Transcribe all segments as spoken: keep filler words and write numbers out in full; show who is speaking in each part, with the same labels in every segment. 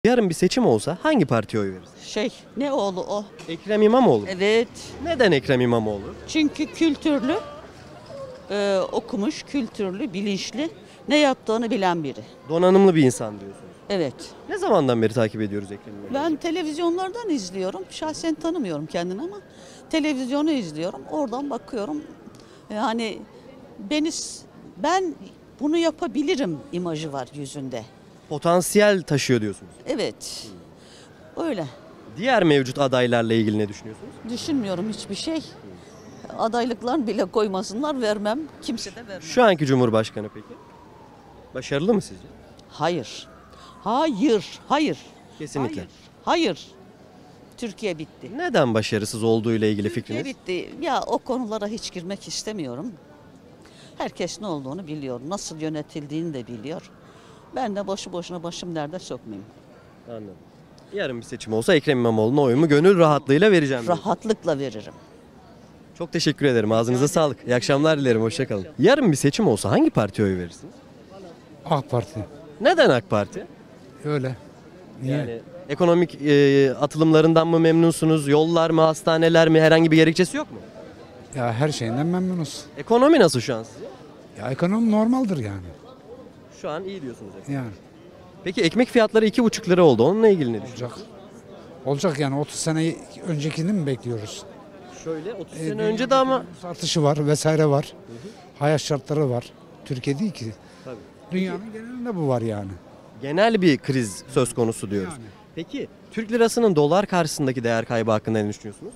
Speaker 1: Yarın bir seçim olsa hangi partiye oy verirsin?
Speaker 2: Şey, ne oğlu o?
Speaker 1: Ekrem İmamoğlu.
Speaker 2: Evet.
Speaker 1: Neden Ekrem İmamoğlu?
Speaker 2: Çünkü kültürlü, e, okumuş, kültürlü, bilinçli, ne yaptığını bilen biri.
Speaker 1: Donanımlı bir insan diyorsunuz.
Speaker 2: Evet.
Speaker 1: Ne zamandan beri takip ediyoruz Ekrem İmamoğlu?
Speaker 2: Ben televizyonlardan izliyorum. Şahsen tanımıyorum kendini ama televizyonu izliyorum. Oradan bakıyorum. Yani beni ben bunu yapabilirim imajı var yüzünde.
Speaker 1: Potansiyel taşıyor diyorsunuz.
Speaker 2: Evet. Öyle.
Speaker 1: Diğer mevcut adaylarla ilgili ne düşünüyorsunuz?
Speaker 2: Düşünmüyorum hiçbir şey. Adaylıklarını bile koymasınlar, vermem. Kimse de vermem.
Speaker 1: Şu anki Cumhurbaşkanı peki? Başarılı mı sizce?
Speaker 2: Hayır. Hayır. Hayır.
Speaker 1: Kesinlikle.
Speaker 2: Hayır. Hayır. Türkiye bitti.
Speaker 1: Neden başarısız olduğu ile ilgili
Speaker 2: Türkiye
Speaker 1: fikriniz?
Speaker 2: bitti. Ya o konulara hiç girmek istemiyorum. Herkes ne olduğunu biliyor. Nasıl yönetildiğini de biliyor. Ben de boşu boşuna başım derde sokmayayım.
Speaker 1: Anladım. Yarın bir seçim olsa Ekrem İmamoğlu'na oyumu gönül rahatlığıyla vereceğim. diyorsun.
Speaker 2: Rahatlıkla veririm.
Speaker 1: Çok teşekkür ederim. Ağzınıza sağlık. İyi akşamlar dilerim. Hoşçakalın. Yarın bir seçim olsa hangi partiye oy verirsiniz?
Speaker 3: AK Parti.
Speaker 1: Neden AK Parti?
Speaker 3: Öyle. Niye?
Speaker 1: Yani ekonomik e, atılımlarından mı memnunsunuz? Yollar mı, hastaneler mi? Herhangi bir gerekçesi yok mu?
Speaker 3: Ya her şeyinden memnunuz.
Speaker 1: Ekonomi nasıl şu an sizce?
Speaker 3: Ya ekonomi normaldir yani.
Speaker 1: Şu an iyi diyorsunuz.
Speaker 3: Yani
Speaker 1: Peki ekmek fiyatları iki buçuk lira oldu. Onunla ilgili ne
Speaker 3: olacak.
Speaker 1: düşünüyorsunuz?
Speaker 3: Olacak yani otuz sene öncekini mi bekliyoruz?
Speaker 1: Şöyle otuz
Speaker 3: Ee,
Speaker 1: sene önce de ama
Speaker 3: nüfus artışı var vesaire var. Hayat şartları var. Türkiye değil ki.
Speaker 1: tabii,
Speaker 3: Dünyanın genelinde bu var yani.
Speaker 1: genel bir kriz söz konusu diyoruz.
Speaker 3: Yani.
Speaker 1: Peki Türk lirasının dolar karşısındaki değer kaybı hakkında ne düşünüyorsunuz?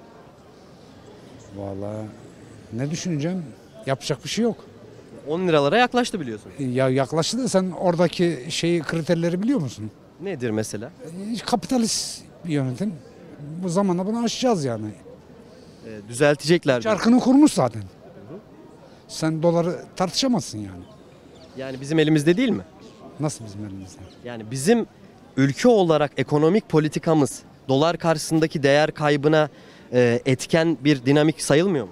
Speaker 3: Vallahi ne düşüneceğim? Yapacak bir şey yok.
Speaker 1: on liralara yaklaştı biliyorsunuz.
Speaker 3: Ya yaklaştı da sen oradaki şeyi kriterleri biliyor musun?
Speaker 1: Nedir mesela?
Speaker 3: Ee, Kapitalist bir yönetim. Bu zamanda bunu aşacağız yani.
Speaker 1: Ee, düzeltecekler. diyor.
Speaker 3: Çarkını kurmuş zaten. Sen doları tartışamazsın yani.
Speaker 1: Yani bizim elimizde değil mi?
Speaker 3: Nasıl bizim elimizde?
Speaker 1: Yani bizim ülke olarak ekonomik politikamız dolar karşısındaki değer kaybına e, etken bir dinamik sayılmıyor mu?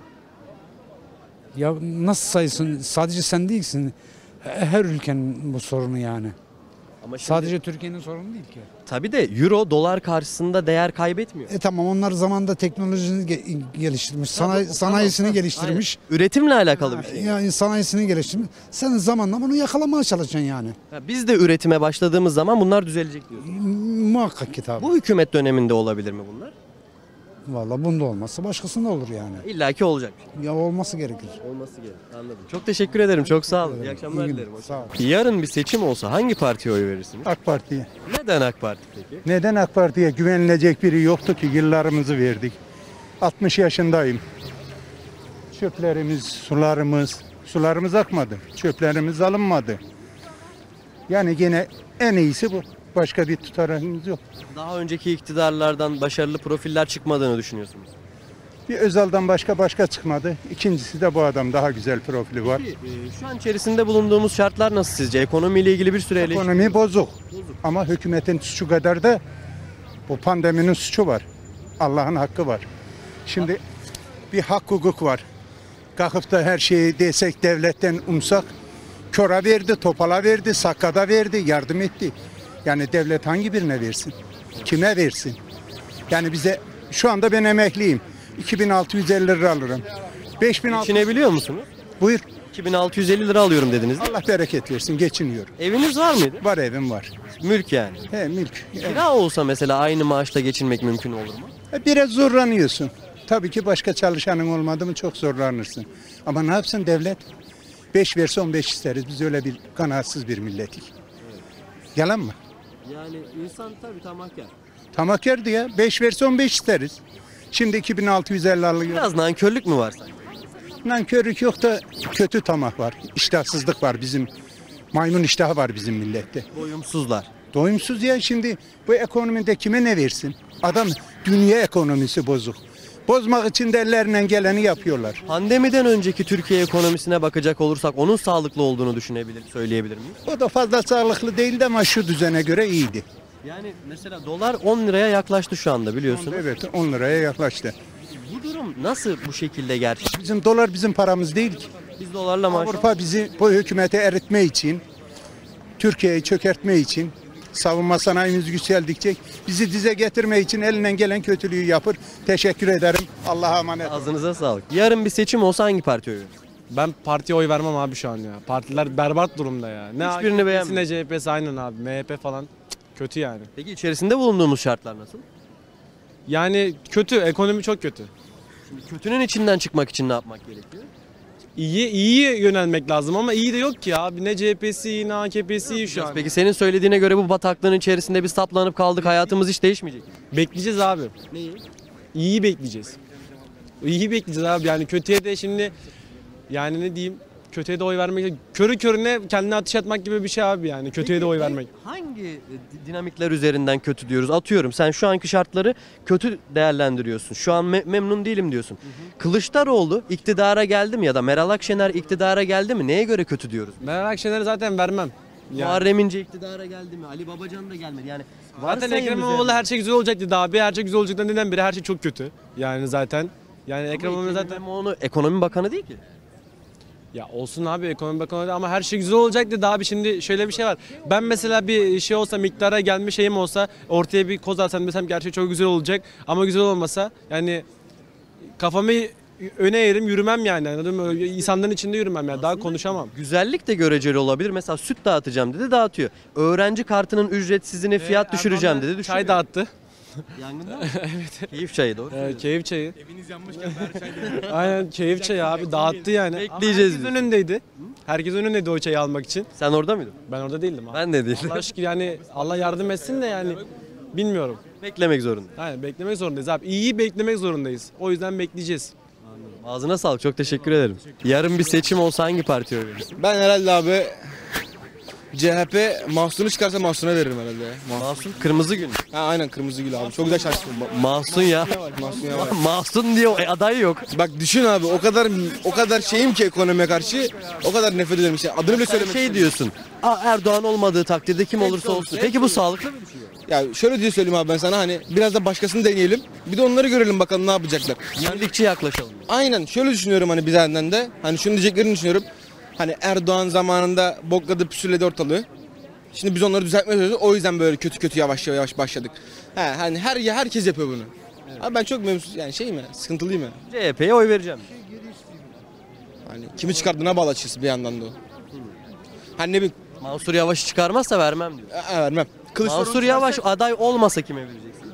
Speaker 3: Ya nasıl sayısın? Sadece sen değilsin. Her ülkenin bu sorunu yani.
Speaker 1: Ama şimdi,
Speaker 3: Sadece Türkiye'nin sorunu değil ki.
Speaker 1: tabii de euro dolar karşısında değer kaybetmiyor.
Speaker 3: E tamam onlar zamanında teknolojisini ge- geliştirmiş, sanayi,
Speaker 1: Tamam,
Speaker 3: sanayisini
Speaker 1: tamam.
Speaker 3: geliştirmiş.
Speaker 1: Aynen. Üretimle alakalı bir şey.
Speaker 3: Yani sanayisini geliştirmiş. Sen zamanla bunu yakalamaya çalışacaksın yani.
Speaker 1: Ya biz de üretime başladığımız zaman bunlar düzelecek diyoruz.
Speaker 3: Muhakkak ki tabii.
Speaker 1: Bu hükümet döneminde olabilir mi bunlar?
Speaker 3: Vallahi bunda olmazsa başkasında olur yani.
Speaker 1: İlla ki olacak bir şey.
Speaker 3: Ya olması gerekir.
Speaker 1: Olması gerek. Anladım. Çok teşekkür ederim. Çok sağ olun. İyi akşamlar
Speaker 3: İyi günler.
Speaker 1: dilerim.
Speaker 3: Sağ ol.
Speaker 1: Yarın bir seçim olsa hangi partiye oy verirsiniz?
Speaker 4: AK Parti'ye.
Speaker 1: Neden AK Parti peki?
Speaker 4: Neden AK Parti'ye güvenilecek biri yoktu ki yıllarımızı verdik. altmış yaşındayım. Çöplerimiz, sularımız, sularımız akmadı. Çöplerimiz alınmadı. Yani yine en iyisi bu. Başka bir tutarımız yok.
Speaker 1: Daha önceki iktidarlardan başarılı profiller çıkmadığını düşünüyorsunuz.
Speaker 4: Bir Özal'dan başka başka çıkmadı. İkincisi de bu adam daha güzel profili var.
Speaker 1: Peki, e, şu an içerisinde bulunduğumuz şartlar nasıl sizce? Ekonomiyle ilgili bir süre eleştiri-
Speaker 4: Ekonomi bozuk. Ama hükümetin suçu kadar da bu pandeminin suçu var. Allah'ın hakkı var. Şimdi bir hak hukuk var. Kalkıp da her şeyi desek devletten umsak köra verdi, topala verdi, sakkada verdi, yardım etti. Yani devlet hangi birine versin? Kime versin? Yani bize şu anda ben emekliyim. iki bin altı yüz elli lira alırım. beş bin altı yüz
Speaker 1: Geçinebiliyor musunuz?
Speaker 4: Buyur.
Speaker 1: iki bin altı yüz elli lira alıyorum dediniz.
Speaker 4: Allah bereket versin. Geçiniyorum.
Speaker 1: Eviniz var mıydı?
Speaker 4: Var evim var.
Speaker 1: Mülk yani.
Speaker 4: He mülk.
Speaker 1: Kira olsa mesela aynı maaşla geçinmek mümkün olur mu?
Speaker 4: E, Biraz zorlanıyorsun. Tabii ki başka çalışanın olmadı mı çok zorlanırsın. Ama ne yapsın devlet? beş verse on beş isteriz. Biz öyle bir kanaatsiz bir milletik. Yalan mı?
Speaker 1: Yani insan tabii tamahkar.
Speaker 4: Tamakerdi ya. beş verse on beş isteriz. Şimdi iki bin altı yüz elli alıyor.
Speaker 1: Biraz nankörlük mü var sanki?
Speaker 4: Nankörlük yok da kötü tamah var. İştahsızlık var bizim. Maymun iştahı var bizim millette.
Speaker 1: Doyumsuzlar.
Speaker 4: Doyumsuz ya şimdi bu ekonomide kime ne versin? Adam dünya ekonomisi bozuk. Bozmak için de ellerinden geleni yapıyorlar.
Speaker 1: Pandemiden önceki Türkiye ekonomisine bakacak olursak onun sağlıklı olduğunu düşünebilir, söyleyebilir miyiz?
Speaker 4: O da fazla sağlıklı değildi ama şu düzene göre iyiydi.
Speaker 1: Yani mesela dolar on liraya yaklaştı şu anda biliyorsunuz.
Speaker 4: Evet on liraya yaklaştı.
Speaker 1: Bu durum nasıl bu şekilde gerçek?
Speaker 4: Bizim dolar bizim paramız değil ki.
Speaker 1: Biz dolarla maaş
Speaker 4: Avrupa bizi bu hükümete eritme için, Türkiye'yi çökertme için Savunma sanayimiz yükseldikçe bizi dize getirmek için elinden gelen kötülüğü yapır. Teşekkür ederim. Allah'a emanet.
Speaker 1: Ağzınıza sağlık. Yarın bir seçim olsa hangi partiye oy verirsin?
Speaker 5: Ben partiye oy vermem abi şu an ya. Partiler berbat durumda ya. Ne
Speaker 1: Hiçbirini
Speaker 5: A K P'si
Speaker 1: beğenmiyorum.
Speaker 5: ne C H P'si aynen abi. M H P falan cık, kötü yani.
Speaker 1: Peki içerisinde bulunduğumuz şartlar nasıl?
Speaker 5: Yani kötü, ekonomi çok kötü.
Speaker 1: Kötünün içinden çıkmak için ne yapmak gerekiyor?
Speaker 5: İyi iyi yönelmek lazım ama iyi de yok ki abi. Ne C H P'si ne A K P'si şu an.
Speaker 1: Peki senin söylediğine göre bu bataklığın içerisinde biz saplanıp kaldık, hayatımız hiç değişmeyecek.
Speaker 5: Bekleyeceğiz abi.
Speaker 1: Neyi?
Speaker 5: İyiyi bekleyeceğiz. İyiyi bekleyeceğiz abi. Yani kötüye de şimdi yani ne diyeyim? Kötüye de oy vermek, körü körüne kendine ateş atmak gibi bir şey abi yani. Kötüye de oy vermek.
Speaker 1: Hangi e, dinamikler üzerinden kötü diyoruz? Atıyorum sen şu anki şartları kötü değerlendiriyorsun. Şu an me- memnun değilim diyorsun. Kılıçdaroğlu iktidara geldi mi ya da Meral Akşener iktidara geldi mi? Neye göre kötü diyoruz?
Speaker 5: Meral Akşener'i zaten vermem. Yani.
Speaker 1: Muharrem İnce iktidara geldi mi? Ali Babacan da gelmedi. Yani
Speaker 5: Zaten
Speaker 1: varsayım
Speaker 5: Ekrem
Speaker 1: üzerine.
Speaker 5: İmamoğlu her şey güzel olacak dedi abi. Her şey güzel olacaktan neden beri her şey çok kötü. Yani zaten. Yani Ekrem
Speaker 1: Ama
Speaker 5: İmamoğlu
Speaker 1: Ekrem
Speaker 5: zaten.
Speaker 1: İmamoğlu ekonomi bakanı değil ki.
Speaker 5: Ya olsun abi ekonomi bakanı ama her şey güzel olacak dedi abi. Şimdi şöyle bir şey var. Ben mesela bir şey olsa miktara gelmiş şeyim olsa ortaya bir koz atsam desem ki her şey çok güzel olacak ama güzel olmasa yani kafamı öne eğerim yürümem yani anladın mı? İnsanların içinde yürümem yani daha konuşamam.
Speaker 1: Güzellik de göreceli olabilir. Mesela süt dağıtacağım dedi, dağıtıyor. Öğrenci kartının ücretsizini fiyat düşüreceğim dedi, düşürüyor.
Speaker 5: Çay dağıttı.
Speaker 1: Yangında mı? Evet. Keyif çayı doğru.
Speaker 5: Evet, keyif çayı. Eviniz yanmışken aynen keyif çayı abi dağıttı yani.
Speaker 1: Bekleyeceğiz
Speaker 5: Herkes
Speaker 1: biz.
Speaker 5: önündeydi. Herkes önündeydi o çayı almak için.
Speaker 1: Sen orada mıydın?
Speaker 5: Ben orada değildim abi.
Speaker 1: Ben de değilim.
Speaker 5: Allah şükür yani Allah yardım etsin de yani bilmiyorum.
Speaker 1: Beklemek zorunda.
Speaker 5: Aynen beklemek zorundayız abi. İyiyi beklemek zorundayız. O yüzden bekleyeceğiz.
Speaker 1: Ağzına sağlık. Çok teşekkür ederim. Yarın bir seçim olsa hangi partiye oy verirsin?
Speaker 6: Ben herhalde abi C H P Mahsun'u çıkarsa Mahsun'a veririm herhalde ya. Mahsun.
Speaker 1: Mahsun Kırmızı Gül.
Speaker 6: Ha aynen Kırmızı Gül abi. Çok güzel şarkı. Ma-
Speaker 1: Mahsun ya.
Speaker 6: Mahsun ya var.
Speaker 1: Mahsun diyor. E, aday yok.
Speaker 6: Bak düşün abi o kadar o kadar şeyim ki ekonomiye karşı o kadar nefret ederim işte. Adını bile
Speaker 1: Sen
Speaker 6: söylemek
Speaker 1: şey
Speaker 6: istemiyorum.
Speaker 1: diyorsun. Aa, Erdoğan olmadığı takdirde kim olursa olsun. Peki bu sağlıklı mı bir şey?
Speaker 6: Ya şöyle diye söyleyeyim abi ben sana hani biraz da başkasını deneyelim. Bir de onları görelim bakalım ne yapacaklar.
Speaker 1: Yenilikçi yaklaşalım.
Speaker 6: Aynen şöyle düşünüyorum hani bizden de. Hani şunu diyeceklerini düşünüyorum. Hani Erdoğan zamanında bokladı püsürledi ortalığı. Şimdi biz onları düzeltmeye çalışıyoruz. O yüzden böyle kötü kötü yavaş yavaş başladık. He, hani her herkes yapıyor bunu. Abi ben çok memnun yani şeyim ya sıkıntılıyım ya.
Speaker 1: C H P'ye oy vereceğim.
Speaker 6: Hani kimi çıkardığına bağlı açıkçası bir yandan da o. Hani ne bileyim
Speaker 1: Mansur Yavaş'ı çıkarmazsa vermem diyor.
Speaker 6: e, vermem. Kılıçdaroğlu
Speaker 1: Mansur Yavaş aday olmasa kime vereceksin?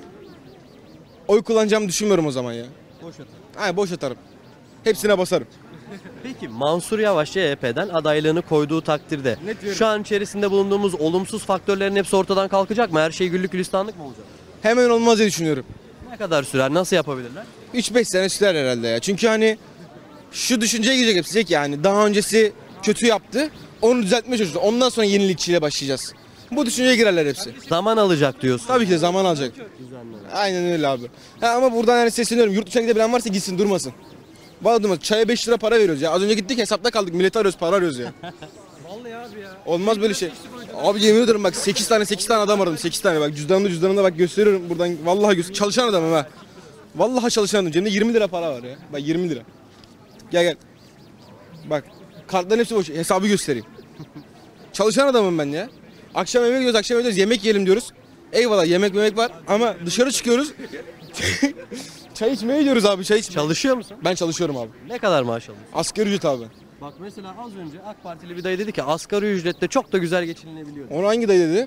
Speaker 6: oy kullanacağımı düşünmüyorum o zaman ya.
Speaker 1: Boş atar.
Speaker 6: Hayır boş atarım. Hepsine basarım.
Speaker 1: Peki Mansur Yavaş C H P'den adaylığını koyduğu takdirde
Speaker 6: Net veririm.
Speaker 1: şu an içerisinde bulunduğumuz olumsuz faktörlerin hepsi ortadan kalkacak mı? Her şey güllük gülistanlık mı olacak?
Speaker 6: Hemen olmaz diye düşünüyorum.
Speaker 1: Ne kadar sürer? Nasıl yapabilirler?
Speaker 6: üç beş sene sürer herhalde ya. Çünkü hani şu düşünceye girecek hepsi diyecek ki yani daha öncesi kötü yaptı. Onu düzeltmeye çalışıyoruz. Ondan sonra yenilikçiyle başlayacağız. Bu düşünceye girerler hepsi.
Speaker 1: Zaman alacak diyorsun.
Speaker 6: Tabii ki de zaman alacak. Aynen öyle abi. Ha, ama buradan yani sesleniyorum. Yurt dışına gidebilen varsa gitsin durmasın. Vallahi durmasın. Çaya beş lira para veriyoruz ya. Az önce gittik hesapta kaldık. Milleti arıyoruz para arıyoruz ya.
Speaker 5: Vallahi abi ya.
Speaker 6: Olmaz böyle şey. Abi yemin ederim bak sekiz tane sekiz tane adam aradım. sekiz tane bak cüzdanımda cüzdanımda bak gösteriyorum buradan. Vallahi göster çalışan adamım ha. Vallahi çalışan adamım. Cebimde yirmi lira para var ya. Bak yirmi lira. Gel gel. Bak kartların hepsi boş. Hesabı göstereyim. Çalışan adamım ben ya. Akşam eve gidiyoruz, akşam eve gidiyoruz, yemek yiyelim diyoruz. Eyvallah yemek yemek var ama dışarı çıkıyoruz. Çay içmeye gidiyoruz abi, çay içmeye.
Speaker 1: Çalışıyor musun?
Speaker 6: Ben çalışıyorum abi.
Speaker 1: Ne kadar maaş alıyorsun?
Speaker 6: Asgari ücret abi.
Speaker 1: Bak mesela az önce AK Partili bir dayı dedi ki asgari ücretle çok da güzel geçinilebiliyor.
Speaker 6: Onu hangi dayı dedi?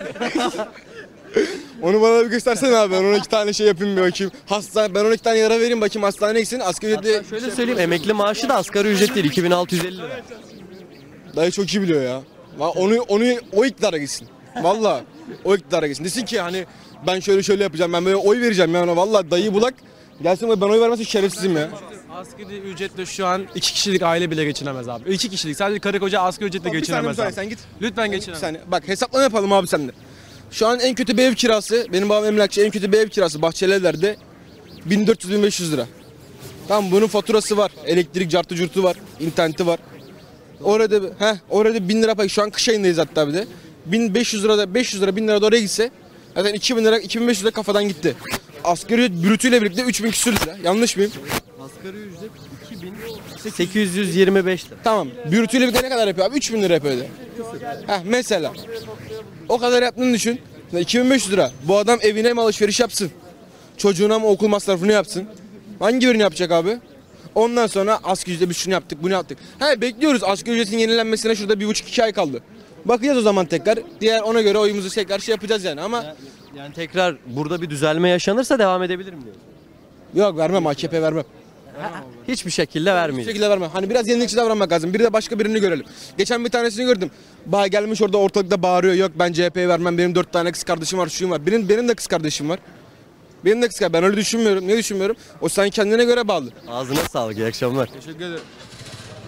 Speaker 6: Onu bana bir göstersene abi. Ben ona iki tane şey yapayım bir bakayım. Hastane, ben ona iki tane yara vereyim bakayım hastaneye gitsin. Asgari
Speaker 1: Hatta
Speaker 6: ücretle
Speaker 1: şöyle söyleyeyim emekli maaşı da asgari ücret değil iki bin altı yüz elli lira.
Speaker 6: dayı çok iyi biliyor ya. Va- Onu onu o iktidara gitsin. Vallahi o iktidara gitsin. Desin ki hani ben şöyle şöyle yapacağım. Ben böyle oy vereceğim ya ona. Vallahi dayı bulak. Gelsin ben oy vermezsem şerefsizim ya.
Speaker 5: Asgari ücretle şu an iki kişilik aile bile geçinemez abi. İki kişilik sadece karı koca asgari ücretle
Speaker 6: Bir saniye, bir
Speaker 5: geçinemez
Speaker 6: saniye,
Speaker 5: abi.
Speaker 6: sen git.
Speaker 5: Lütfen
Speaker 6: Bir
Speaker 5: geçinemez.
Speaker 6: saniye. Bak hesaplama yapalım abi seninle. Şu an en kötü bir ev kirası, benim babam emlakçı, en kötü bir ev kirası Bahçelievler'de bin dört yüz bin beş yüz lira. Tamam bunun faturası var, elektrik cartı curtu var, interneti var. Orada he orada bin lira pay. Şu an kış ayındayız hatta bir de. bin beş yüz lira da beş yüz lira bin lira da oraya gitse zaten iki bin lira iki bin beş yüz lira kafadan gitti. Asgari ücret brütüyle birlikte üç bin küsür lira. Yanlış mıyım?
Speaker 1: Asgari ücret iki bin sekiz yüz yirmi beş lira.
Speaker 6: Tamam. Brütüyle birlikte ne kadar yapıyor abi? üç bin lira yapıyor öyle. Heh mesela. O kadar yaptığını düşün. iki bin beş yüz lira. Bu adam evine mi alışveriş yapsın? Çocuğuna mı okul masrafını yapsın? Hangi birini yapacak abi? Ondan sonra asgari ücretle biz şunu yaptık, bunu yaptık. He bekliyoruz asgari ücretin yenilenmesine şurada bir buçuk iki ay kaldı. Bakacağız o zaman tekrar. Diğer ona göre oyumuzu tekrar şey yapacağız yani ama
Speaker 1: Yani tekrar burada bir düzelme yaşanırsa devam edebilirim diyor.
Speaker 6: yok vermem A K P vermem.
Speaker 1: Hiçbir şekilde
Speaker 6: Hiçbir
Speaker 1: vermeyecek.
Speaker 6: şekilde vermem. Hani biraz yenilikçi davranmak lazım. Bir de başka birini görelim. Geçen bir tanesini gördüm. Ba gelmiş orada ortalıkta bağırıyor. Yok ben C H P'ye vermem. Benim dört tane kız kardeşim var, şuyum var. Benim benim de kız kardeşim var. Benim de kız kardeşim. Ben öyle düşünmüyorum. Ne düşünmüyorum? O sen kendine göre bağlı.
Speaker 1: Ağzına sağlık. İyi akşamlar.
Speaker 6: Teşekkür ederim.